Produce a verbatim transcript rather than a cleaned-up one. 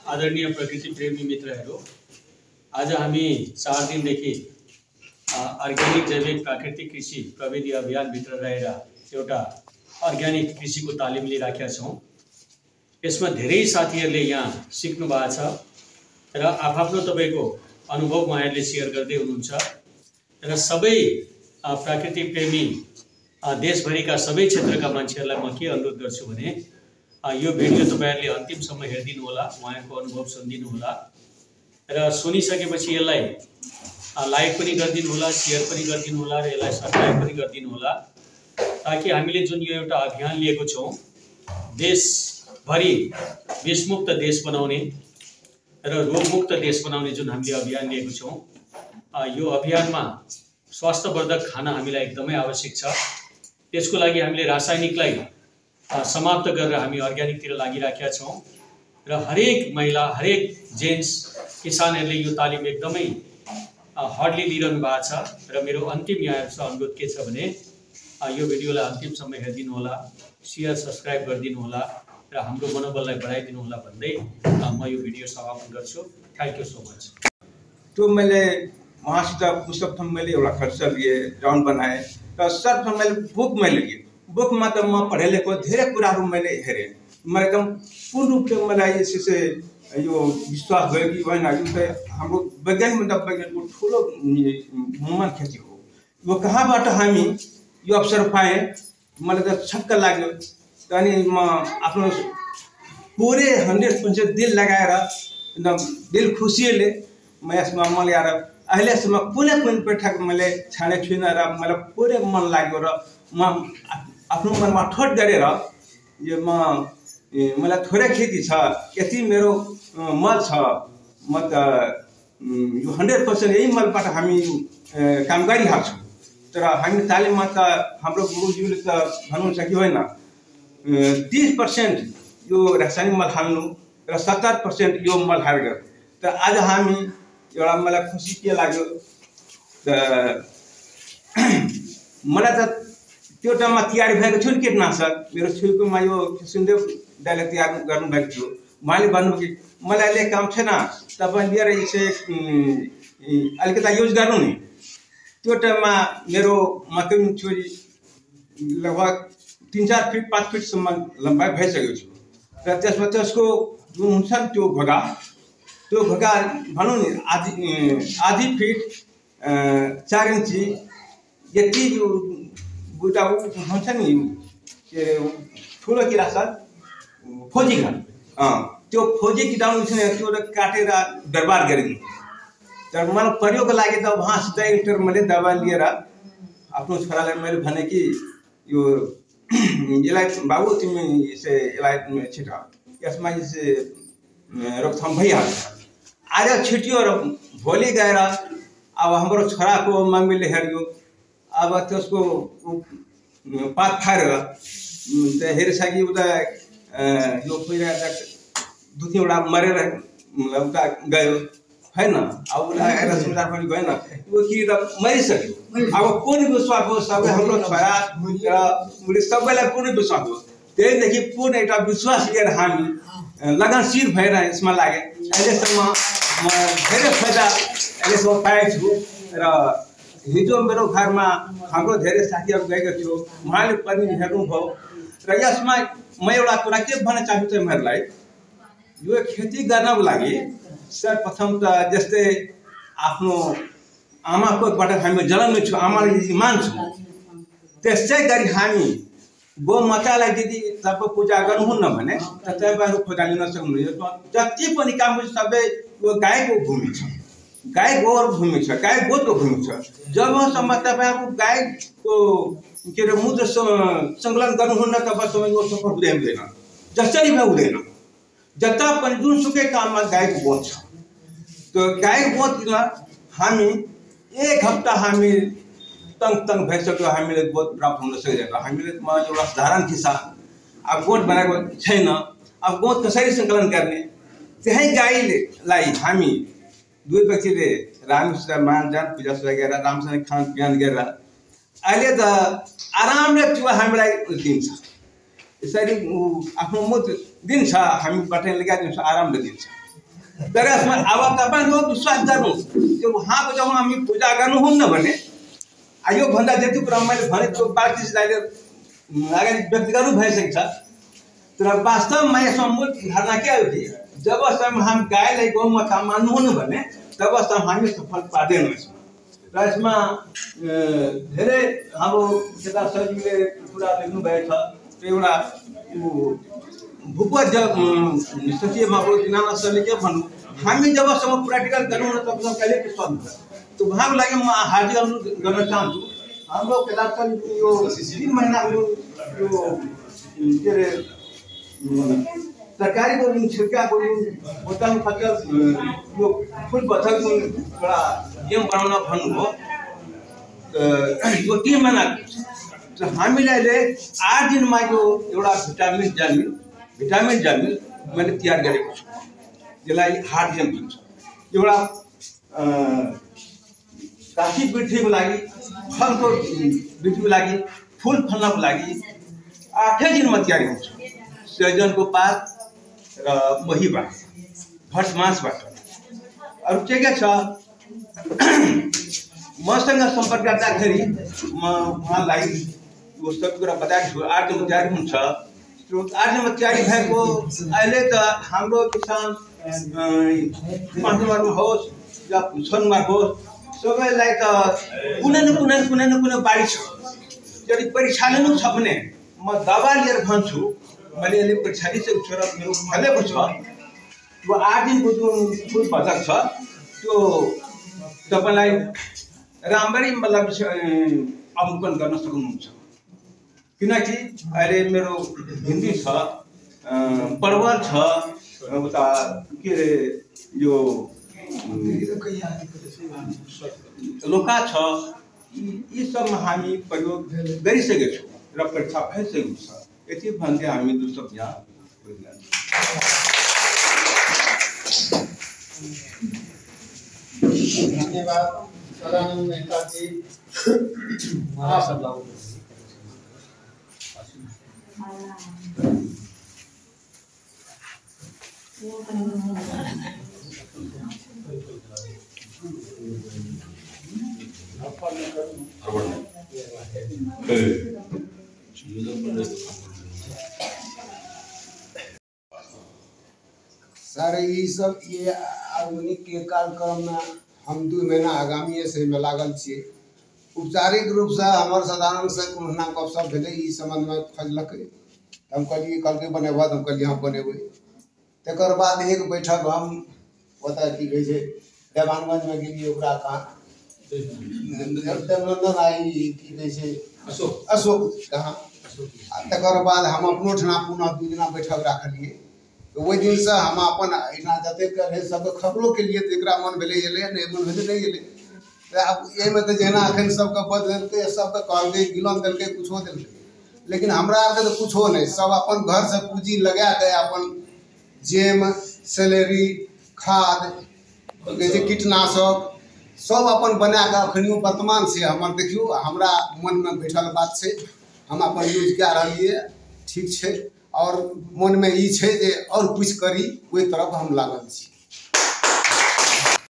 आदरणीय प्रकृति प्रेमी मित्रहरू, आज हामी चार दिनदेखि अर्ग्यानिक जैविक प्राकृतिक कृषि प्रविधि अभियानभित्र रहेर एउटा अर्ग्यानिक कृषिको तालिम लिइराखेका छौँ। यसमा धेरै साथीहरूले यहाँ सिक्नु भएको छ र आफ्नो तपाईको अनुभव उहाँहरूले सेयर गर्दै हुनुहुन्छ र सबै प्राकृतिक प्रेमी देशभरिका सबै क्षेत्रका मान्छेहरूलाई म के अनुरोध गर्छु भने यो भिडियो तपाईहरुले अन्तिमसम्म हेरिदिनु होला, उहाँको अनुभव सुनिदिनु होला र सुनिसकेपछि यसलाई लाइक पनि गरिदिनु होला, शेयर पनि गरिदिनु होला र यसलाई सब्स्क्राइब पनि गरिदिनु होला, ताकि हामीले जुन यो एउटा अभियान लिएको छौं देशभरि विषमुक्त देश बनाउने र रोगमुक्त देश बनाउने जुन हामीले अभियान लिएको छौं, यो अभियानमा स्वास्थ्यवर्धक खाना हामीलाई एकदमै आवश्यक छ। त्यसको लागि हामीले रासायनिकलाई समाप्त गरेर हामी अर्ग्यानिकतिर लागिराखेका छौं र हरेक महिला हरेक जेन्ट्स किसानहरूले यो तालिम एकदमै हार्डली लिइरहनु भएको छ र मेरो अन्तिम यहाँहरुसँग अनुरोध के छ भने यो भिडियोलाई अन्तिमसम्म हेरिदिनु होला, शेयर सब्स्क्राइब गरिदिनु होला र हाम्रो मनोबललाई बढाइदिनु होला भन्दै म यो भिडियो समापन गर्छु। Thank you so much. तो मैले वहाँ से सर्वप्रथम मैले एउटा खर्च लिए राउंड बनाए र सर्वप्रथम मैले बुक मैले लिए बुक में तो मैं पढ़े लिखे धेरै कुराहरू मैले हेरेँ। मैं एकदम पूर्ण रूप से मलाई से यो विश्वास भयो कि होइन यो त हाम्रो वैज्ञानिक मतलब वैज्ञानिकको ठुलो मोहमान खेती हो। यो कहाँबाट हामी यो अवसर पाएँ मलाई त छक्क लाग्यो। अनि म आफ्नो पुरै हन्ड्रेड पर्सेंट दिल लगाएर एकदम दिल खुसीले म यसमा मन ल्याएर अहिलेसम्म कुनै कुनै पेठाको मैले छाने छुइनँ र मलाई पुरै मन लाग्यो र म आफ्नो मनमा ठोट गरेर यो म मलाई थोरै खेती छ, यति मेरो मल छ, म त यो हन्ड्रेड पर्सेंट यही मलबाट हामी काम गरिरहेको छौँ। तर हामी तालिममा त हाम्रो गुरुजीले त भन्नुहुन्छ कि होइन तीस पर्सेंट यो रासायनिक मल हाल्नु र सत्तर पर्सेंट यो मल हालेर। त आज हामी एउटा मलाई खुसी के लाग्यो त मलाई त त्यो टाइममा तयारी भएको थियो नि कीटनाशक मेरो छेउमा यो सुनदेव दाइले तयार गर्नुभएको थियो। उहाँले भन्नुभयो कि मलाई अहिले काम छैन, तपाईँ लिएर यसै अलिकता युज गर्नु नि। त्यो टाइममा मेरो मकै छोरी लगभग तीन चार फिट पाँच फिटसम्म लम्बाइ भइसकेको थियो र त्यसमा त्यसको जुन हुन्छ नि त्यो घोगा त्यो घोगा भनौँ नि आधी आधी फिट चार इन्ची यति यो बुटा हुन्छ नि के ठुलो किरा छ फौजी घाट त्यो फौजी कीटाणु छ त्यो काटेर बर्बाद गरिदिनु। तर मलाई प्रयोगको लागि त वहाँ सिधै इन्टर मैले दबाई लिएर आफ्नो छोरालाई मैले भने कि यो यसलाई बाबु तिमी यसै यसलाई छिट यसमा यसै रोकथाम भइहाल्छ। आज छिट्यो र भोलि गएर अब हाम्रो छोराको मम्मीले हेऱ्यो, अब त्यसको पात फारेर हेरिसके उता यो पहिला दुई तिनवटा मरेर उता गयो होइन। अब उसलाई आएर सुधार पनि गएन, त्यो किरा मरिसक्यो। अब पूर्ण विश्वास हो सबै हाम्रो छोरा र उसले सबैलाई पूर्ण विश्वास हो। त्यहीदेखि पूर्ण एउटा विश्वास लिएर हामी लगनशील भएर यसमा लागे। अहिलेसम्म म धेरै फाइदा अहिलेसम्म पाएको छु र हिजो मेरो घरमा हाम्रो धेरै साथीहरू गएको थियो, उहाँले पनि हेर्नुभयो र यसमा म एउटा कुरा के भन्न चाहन्छु तपाईँहरूलाई, यो खेती गर्नको लागि सर्वप्रथम त जस्तै आफ्नो आमाकोबाट हामी जन्मेको छौँ, आमाले यदि मान्छौँ त्यसै गरी हामी गोमातालाई यदि तपाईँ पूजा गर्नुहुन्न भने तपाईँहरू खोजा लिन सक्नुहुन्न। जति पनि काम हुन्छ सबै यो गाईको भूमि छ, गाई गोर भूमि छ, गाई गोठको भूमि छ। जबसम्म तपाईँहरू गाईको के अरे मूत्र सङ्कलन गर्नुहुन्न तबसम्म यो सफल हुँदै हुँदैन, जसरी भए हुँदैन। जता पनि जुनसुकै काममा गाईको गोठ छ, त्यो गाईको गोठमा हामी एक हप्ता हामी तङ तङ भइसक्यो, हामीले गोठ प्राप्त हुन सकिँदैन। हामीले म एउटा साधारण किसान अब गोठ बनाएको छैन, अब गोठ कसरी सङ्कलन गर्ने? त्यही गाईलाई हामी दुई व्यक्तिले राम्रोसित मानजान पूजा सुजा गरेर राम्रोसँग खानपिन गरेर अहिले त आरामले त्यो हामीलाई दिन्छ। यसरी आफ्नो मुख दिन्छ, हामी बटन लगाइदिन्छ, आरामले दिन्छ। तरस में आवत अपन जो विश्वास गर्नु जो वहाँ को जब हम पूजा गर्नु हुन न भने आयो भन्दा जति कुरा मैले भने त्यो बाँकी चिजलाई अगाडि व्यक्त गर्नु भइसकेको छ तर वास्तवमा यसमा मूल धारणा के हो कि जबसम्म हम गाईलाई गौमाता मान्नु हुनु भने तबसम्म हामी सफल पार्दैनौँ यसमा र यसमा धेरै अब यता सजिले कुरा लेख्नु भएको छ एउटा भूपज सचिव बाबु दिनानाथ सरले के भन्नु हामी जबसम्म प्र्याक्टिकल गर्नु न तबसम्म कहिले विश्वास हुन्छ तो वहाँ लागि म हार्दिक अनुरोध गर्न चाहन्छु हाम्रो केदारचल यो तीन महीना यो के अरे सरकारी बोर्डिङ छिर्का बोर्डिङ बोतल फचल यो फुल पथक एउटा नियम बनाउन भन्नुभयो यो तीन महिना हामीलाई अहिले आठ दिनमा यो एउटा भिटामिन जामिन भिटामिन जामिन मैले तयार गरेको छु त्यसलाई हार्ड जेम भन्छ एउटा काशी वृद्धिको लागि फलको वृद्धिको लागि फुल फल्नको लागि आठै दिनमा तयारी हुन्छ सृजनको पात र महीबाट भटमासबाट अरू के के छ मसँग सम्पर्क गर्दाखेरि म उहाँलाई यो सब कुरा बताएको छु आठ दिनमा तयारी हुन्छ आठ दिनमा तयारी भएको अहिले त हाम्रो किसान माथि होस् या सोनमा होस् सबैलाई त कुनै न कुनै कुनै न कुनै बाढी छ यदि परीक्षा लिनु छ भने म दबा लिएर भन्छु मैले अहिले परीक्षा लिइसकेको छु र मेरो फलेको छ त्यो आठ दिनको जुन फुल पथक छ त्यो तपाईँलाई राम्ररी मतलब अवलोकन गर्न सक्नुहुन्छ किनकि अहिले मेरो हिन्दी छ परवल छ उता के अरे यो लोका छ यी सबमा हामी प्रयोग गरिसकेका छौँ र परीक्षा भइसकेको छ यति भन्दै हामी दुई यहाँ धन्यवाद सदानंद मेहता जी सर ये सब ये आधुनिक के कार्यक्रम में हम दू महीना आगामी से में लागल छे औपचारिक रूप से हमारे सदानंद से कुछ गपशप भेले ई संबंध में खोजलक हम कहलिए कल के बनेबा हम कहलिए हम बनेबै तकर बाद एक बैठक हम ओतऽ की कहै छै देवानगंज में गेलिए ओकरा कहाँ देवानंद आई की कहै छै अशोक अशोक कहाँ तकर बाद हम अपनो ठना पुनः दू दिना बैठक राखलिए तो वही दिन से हम अपन इना जते करे सब खबरों के लिए एकरा मन भेले एले नै मन भेले नै एले त अब ए में त जेना अखन सब के बदलते सब के कहल गई गिलन देलके कुछो देलके लेकिन हमरा आगे तो कुछो नहीं सब अपन घर से पूंजी लगा के अपन जेम सैलरी खाद जैसे कीटनाशक सब अपन बना के अखनियो वर्तमान से हमर देखियो हमरा मन में बैठल बात से हम अपन यूज कऽ रहलिए ठीक छै और मन में ई छै जे और कुछ करी ओई तरफ हम लागल छी।